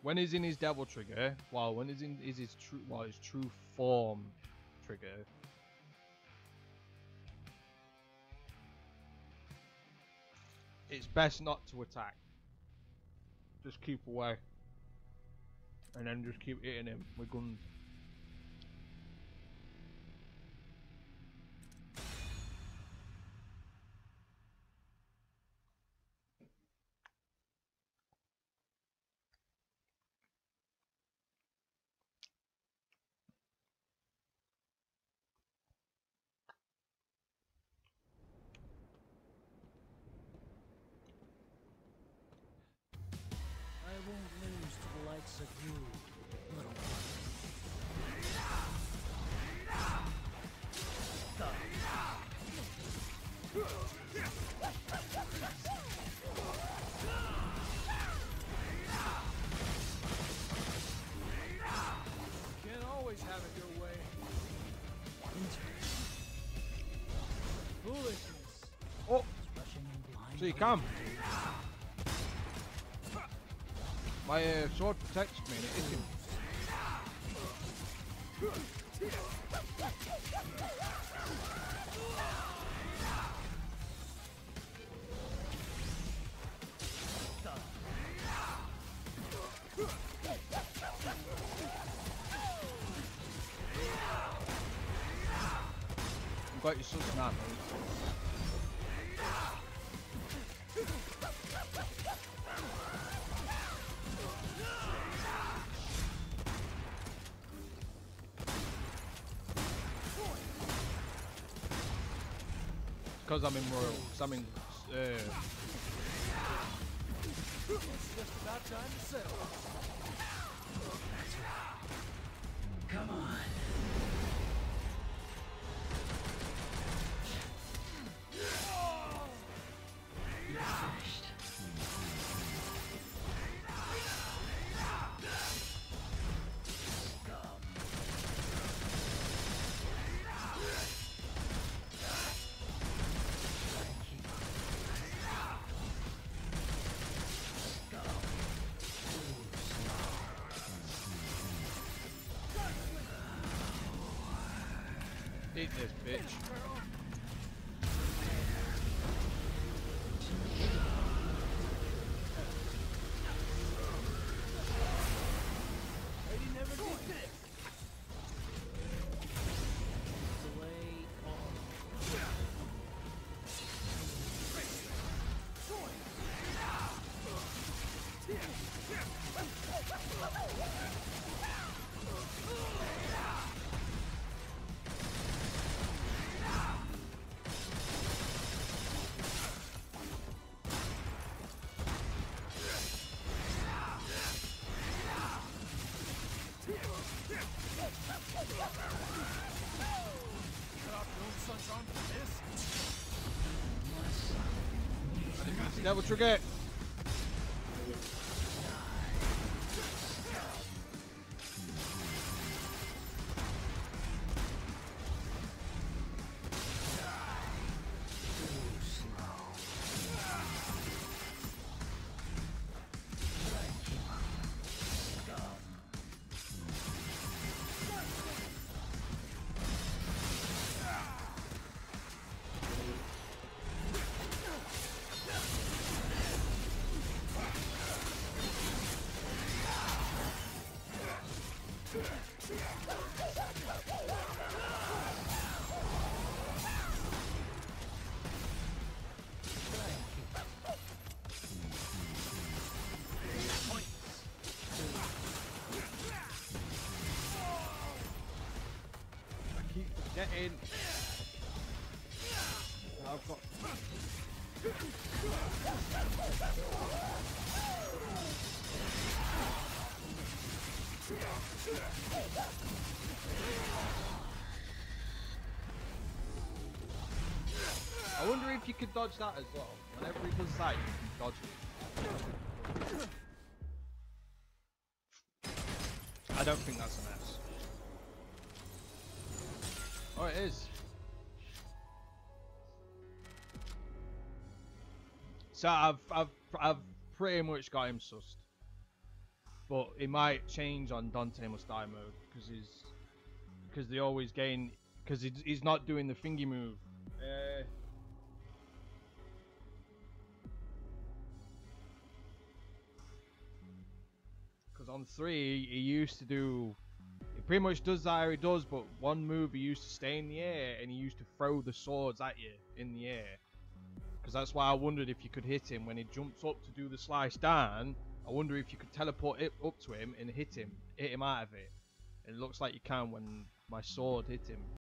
when he's in his devil trigger, well, when he's in his true form trigger, it's best not to attack. Just keep away, and then just keep hitting him with guns. I won't lose to the likes of you, little one. Can't always have it your way. Foolishness. Oh, Rushing in blind. so you come. My sword protects me and it hits him. You've got your son now, mate. Because I'm in Royal, because I'm in, It's just about time to settle. Come on. You're finished. eat this bitch. Lady never did this. Delay all. Cut off your own son's arm for this? Devil trigger. Keep getting. I've got. I wonder if you could dodge that as well. Whenever he does that, you can dodge it. I don't think that's an S. Oh, it is. So I've pretty much got him sussed. But it might change on Dante Must Die mode because they always gain because he's not doing the thingy move. Because on 3 he used to do. He pretty much does that how he does, but one move he used to stay in the air and he used to throw the swords at you in the air. Because that's why I wondered if you could hit him when he jumps up to do the slice down. I wonder if you could teleport it up to him and hit him out of it. It looks like you can when my sword hit him.